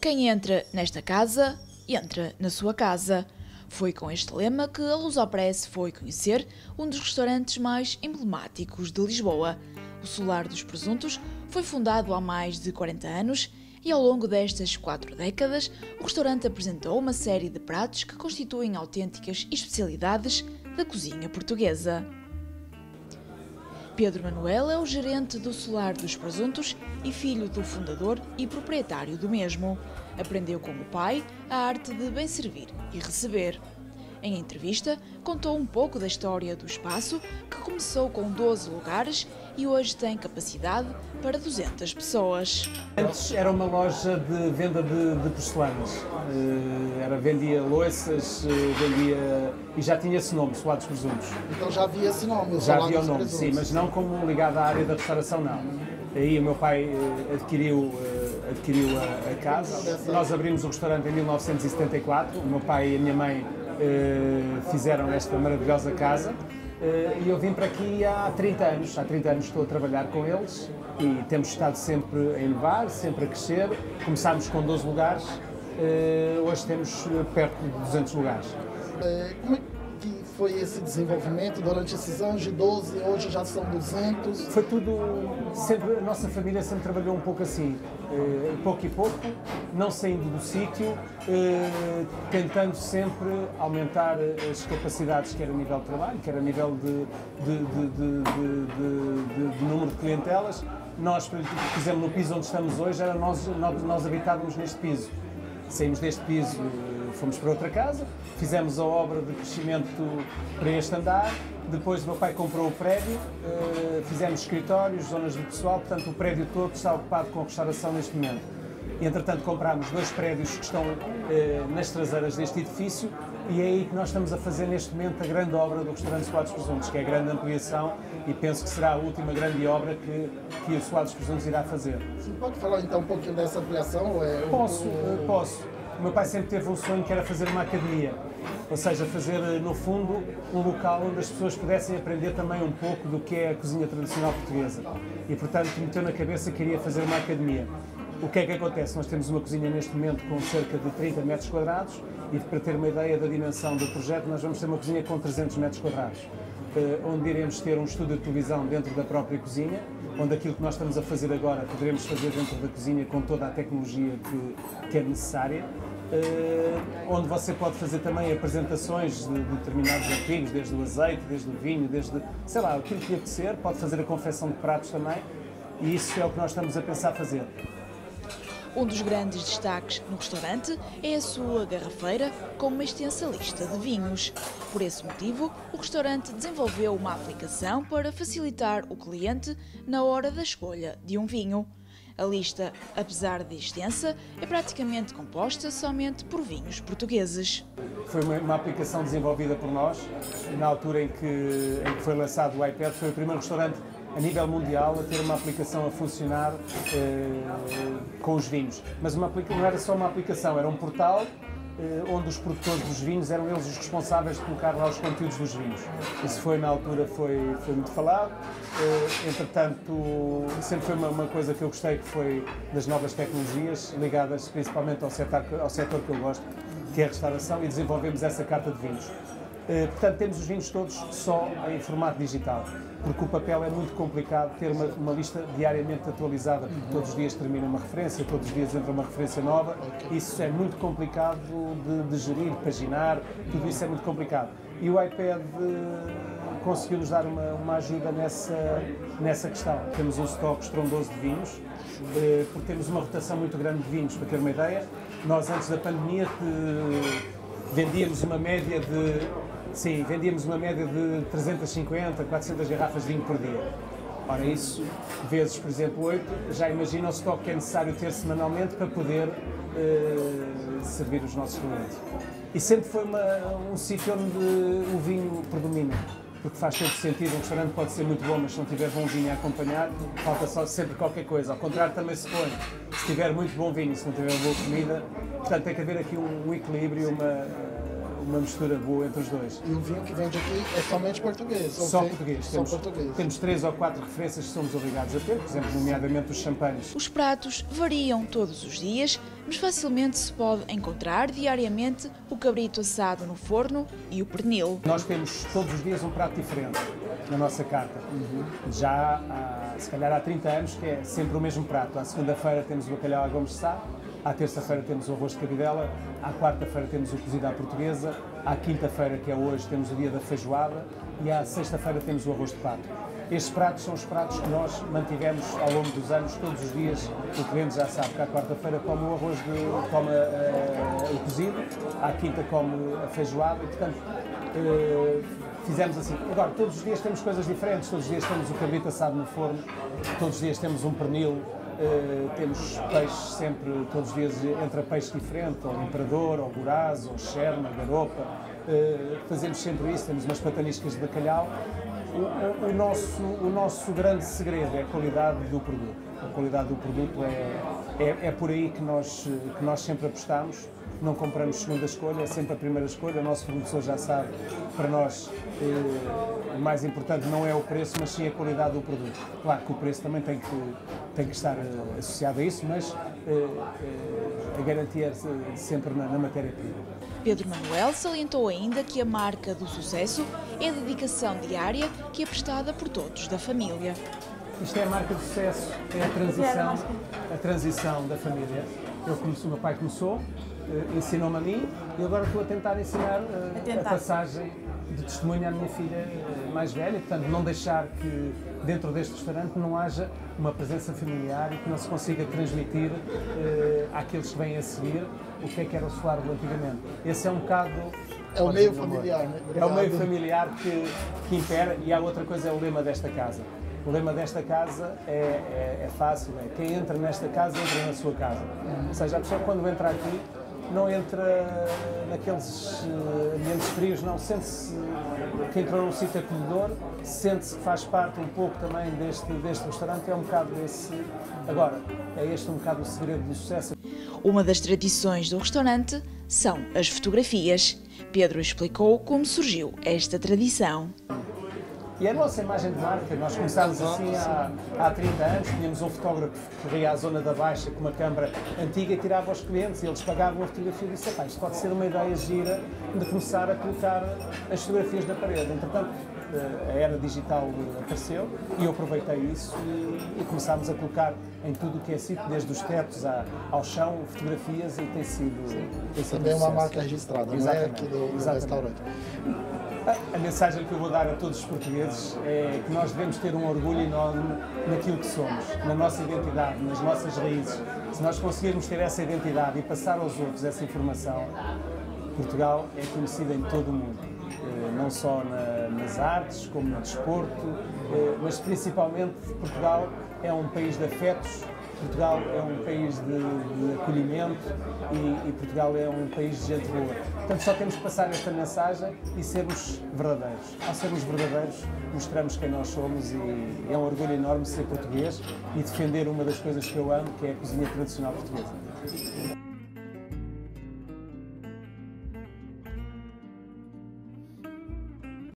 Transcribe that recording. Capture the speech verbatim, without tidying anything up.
Quem entra nesta casa, entra na sua casa. Foi com este lema que a Lusopress foi conhecer um dos restaurantes mais emblemáticos de Lisboa. O Solar dos Presuntos foi fundado há mais de quarenta anos e ao longo destas quatro décadas o restaurante apresentou uma série de pratos que constituem autênticas especialidades da cozinha portuguesa. Pedro Manuel é o gerente do Solar dos Presuntos e filho do fundador e proprietário do mesmo. Aprendeu com o pai a arte de bem servir e receber. Em entrevista, contou um pouco da história do espaço, que começou com doze lugares e hoje tem capacidade para duzentas pessoas. Antes era uma loja de venda de, de porcelanas. Uh, era, vendia louças, uh, vendia... e já tinha esse nome, Solar dos Presuntos. Então já havia esse nome? Já havia o nome, sim, mas não como ligado à área da restauração, não. Aí o meu pai uh, adquiriu, uh, adquiriu a, a casa. Nós abrimos o restaurante em mil novecentos e setenta e quatro. O meu pai e a minha mãe uh, fizeram esta maravilhosa casa. Uh, e eu vim para aqui há trinta anos, há trinta anos estou a trabalhar com eles e temos estado sempre a inovar, sempre a crescer. Começámos com doze lugares, uh, hoje temos perto de duzentos lugares. Uh, como é que foi esse desenvolvimento durante esses anos de doze, hoje já são duzentos? Foi tudo, sempre, a nossa família sempre trabalhou um pouco assim, uh, pouco e pouco, não saindo do sítio, uh, tentando sempre aumentar as capacidades, quer a nível de trabalho, quer a nível de, de, de, de, de, de, de número de clientelas. Nós, por exemplo, no piso onde estamos hoje, era nós, nós, nós habitávamos neste piso. Saímos deste piso, fomos para outra casa, fizemos a obra de crescimento para este andar, depois o meu pai comprou o prédio, fizemos escritórios, zonas de pessoal, portanto o prédio todo está ocupado com restauração neste momento. E, entretanto, comprámos dois prédios que estão eh, nas traseiras deste edifício e é aí que nós estamos a fazer neste momento a grande obra do restaurante Solar dos Presuntos, que é a grande ampliação e penso que será a última grande obra que, que o Solar dos Presuntos irá fazer. Sim, pode falar então um pouquinho dessa ampliação? É, posso, o... posso. O meu pai sempre teve um sonho que era fazer uma academia, ou seja, fazer no fundo um local onde as pessoas pudessem aprender também um pouco do que é a cozinha tradicional portuguesa e, portanto, meteu na cabeça que queria fazer uma academia. O que é que acontece? Nós temos uma cozinha neste momento com cerca de trinta metros quadrados e, para ter uma ideia da dimensão do projeto, nós vamos ter uma cozinha com trezentos metros quadrados, onde iremos ter um estúdio de televisão dentro da própria cozinha, onde aquilo que nós estamos a fazer agora poderemos fazer dentro da cozinha com toda a tecnologia que, que é necessária, onde você pode fazer também apresentações de determinados artigos, desde o azeite, desde o vinho, desde, sei lá, aquilo que lhe apetecer, pode fazer a confecção de pratos também, e isso é o que nós estamos a pensar fazer. Um dos grandes destaques no restaurante é a sua garrafeira com uma extensa lista de vinhos. Por esse motivo, o restaurante desenvolveu uma aplicação para facilitar o cliente na hora da escolha de um vinho. A lista, apesar de extensa, é praticamente composta somente por vinhos portugueses. Foi uma, uma aplicação desenvolvida por nós, na altura em que, em que foi lançado o iPad, foi o primeiro restaurante a nível mundial a ter uma aplicação a funcionar eh, com os vinhos. Mas uma, não era só uma aplicação, era um portal eh, onde os produtores dos vinhos eram eles os responsáveis de colocar lá os conteúdos dos vinhos. Isso foi, na altura, foi, foi muito falado. Eh, entretanto, sempre foi uma, uma coisa que eu gostei, que foi das novas tecnologias, ligadas principalmente ao setor, ao setor que eu gosto, que é a restauração, e desenvolvemos essa carta de vinhos. Uh, portanto, temos os vinhos todos só em formato digital, porque o papel é muito complicado ter uma, uma lista diariamente atualizada, porque todos os dias termina uma referência, todos os dias entra uma referência nova, isso é muito complicado de, de gerir, de paginar, tudo isso é muito complicado. E o iPad uh, conseguiu-nos dar uma, uma ajuda nessa, nessa questão. Temos um estoque estrondoso de vinhos, uh, porque temos uma rotação muito grande de vinhos, para ter uma ideia. Nós, antes da pandemia, de, vendíamos uma média de Sim, vendíamos uma média de trezentas e cinquenta, quatrocentas garrafas de vinho por dia. Ora, isso, vezes, por exemplo, oito, já imagina o estoque que é necessário ter semanalmente para poder uh, servir os nossos clientes. E sempre foi uma, um sítio onde o vinho predomina, porque faz todo sentido. Um restaurante pode ser muito bom, mas se não tiver bom vinho a acompanhar, falta só sempre qualquer coisa. Ao contrário, também se põe. Se tiver muito bom vinho, se não tiver boa comida, portanto, tem que haver aqui um, um equilíbrio, uma... uma mistura boa entre os dois. E o vinho que vende aqui é somente português? Só tem... português. Só Temos, português. Temos três ou quatro referências que somos obrigados a ter, por exemplo, nomeadamente os champanhes. Os pratos variam todos os dias, mas facilmente se pode encontrar diariamente o cabrito assado no forno e o pernil. Nós temos todos os dias um prato diferente na nossa carta. Uhum. Já há, se calhar há trinta anos que é sempre o mesmo prato. À segunda-feira temos o bacalhau à Gomes de Sá, à terça-feira temos o arroz de cabidela, à quarta-feira temos o cozido à portuguesa, à quinta-feira, que é hoje, temos o dia da feijoada e à sexta-feira temos o arroz de pato. Estes pratos são os pratos que nós mantivemos ao longo dos anos, todos os dias. O cliente já sabe que à quarta-feira come o arroz, de, come uh, o cozido, à quinta come a feijoada e, portanto, uh, fizemos assim. Agora, todos os dias temos coisas diferentes, todos os dias temos o cabrito assado no forno, todos os dias temos um pernil, uh, temos peixe sempre, todos os dias entra peixe diferente, ou imperador, ou goraz, ou xerma, garopa. Uh, fazemos sempre isso, temos umas pataniscas de bacalhau. O, o, nosso, o nosso grande segredo é a qualidade do produto. A qualidade do produto é, é, é por aí que nós, que nós sempre apostamos. Não compramos segunda escolha, é sempre a primeira escolha. O nosso fornecedor já sabe, para nós, eh, o mais importante não é o preço, mas sim a qualidade do produto. Claro que o preço também tem que, tem que estar eh, associado a isso, mas eh, eh, a garantia é sempre na, na matéria-prima. Pedro Manuel salientou ainda que a marca do sucesso é a dedicação diária que é prestada por todos da família. Isto é a marca do sucesso, é a transição, a transição da família. Eu comecei, o meu pai começou, ensinou-me a mim e agora estou a tentar ensinar a, tentar. a passagem de testemunho à minha filha mais velha, portanto não deixar que dentro deste restaurante não haja uma presença familiar e que não se consiga transmitir uh, àqueles que vêm a seguir o que é que era o solar do antigamente. Esse é um bocado... É o meio familiar, né? É o meio familiar que, que impera e a outra coisa é o lema desta casa. O lema desta casa é, é, é fácil, é quem entra nesta casa entra na sua casa. Ou seja, a pessoa quando entra aqui não entra naqueles ambientes frios, não, sente-se que entrou num sítio acolhedor, sente-se que faz parte um pouco também deste, deste restaurante, é um bocado desse... Agora, é este um bocado o segredo do sucesso. Uma das tradições do restaurante são as fotografias. Pedro explicou como surgiu esta tradição. E a nossa imagem de marca, nós começámos assim há, há trinta anos, tínhamos um fotógrafo que corria à zona da Baixa com uma câmara antiga e tirava aos clientes e eles pagavam a fotografia e disse, pá, isto pode ser uma ideia gira de começar a colocar as fotografias na parede. Entretanto, a era digital apareceu e eu aproveitei isso e, e começámos a colocar em tudo o que é sítio, desde os tetos à, ao chão, fotografias e tem sido... Tem sido também é uma sucesso. marca registrada, Exatamente. Não é aqui do, do restaurante. A mensagem que eu vou dar a todos os portugueses é que nós devemos ter um orgulho enorme naquilo que somos, na nossa identidade, nas nossas raízes. Se nós conseguirmos ter essa identidade e passar aos outros essa informação, Portugal é conhecido em todo o mundo, não só na, nas artes, como no desporto, mas principalmente Portugal é um país de afetos. Portugal é um país de, de acolhimento e, e Portugal é um país de gente boa. Portanto, só temos que passar esta mensagem e sermos verdadeiros. Ao sermos verdadeiros, mostramos quem nós somos e é um orgulho enorme ser português e defender uma das coisas que eu amo, que é a cozinha tradicional portuguesa.